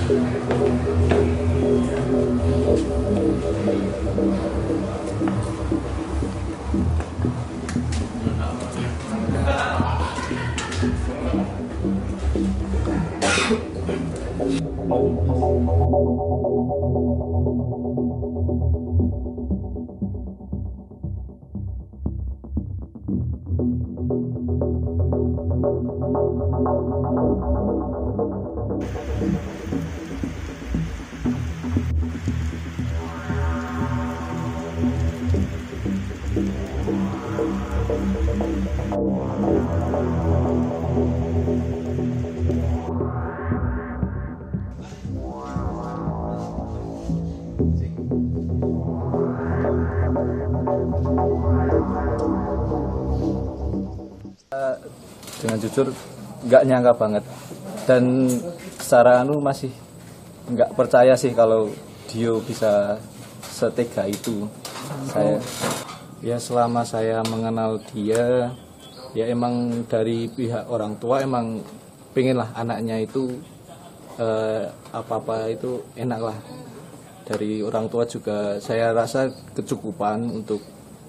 Dengan jujur nggak nyangka banget, dan secara masih nggak percaya sih kalau Dio bisa setega itu. Saya ya selama saya mengenal dia ya emang dari pihak orang tua emang pengen lah anaknya itu apa-apa itu enak lah. Dari orang tua juga saya rasa kecukupan untuk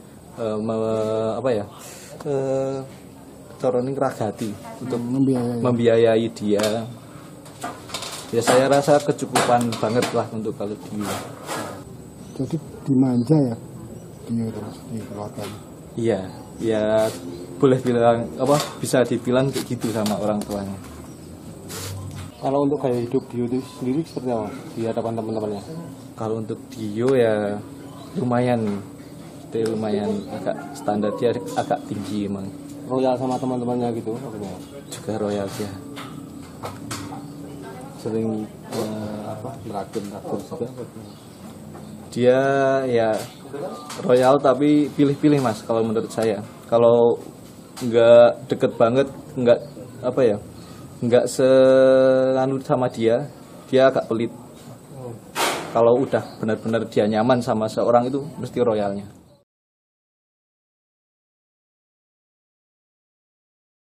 coroning ragati untuk membiayai dia. Ya saya rasa kecukupan banget lah untuk kalau dia. Jadi dimanja ya dia terus di keluarganya. Iya, ya boleh bilang bisa dibilang kayak gitu sama orang tuanya. Kalau untuk gaya hidup Dio itu sendiri seperti apa di hadapan teman-temannya? Kalau untuk Dio ya lumayan agak standar, dia agak tinggi emang. Royal sama teman-temannya gitu? Juga royal ya. Sering merakun juga. Dia ya royal tapi pilih-pilih Mas kalau menurut saya. Kalau nggak deket banget, nggak seanut sama dia agak pelit. Kalau udah benar-benar dia nyaman sama seorang itu mesti royalnya.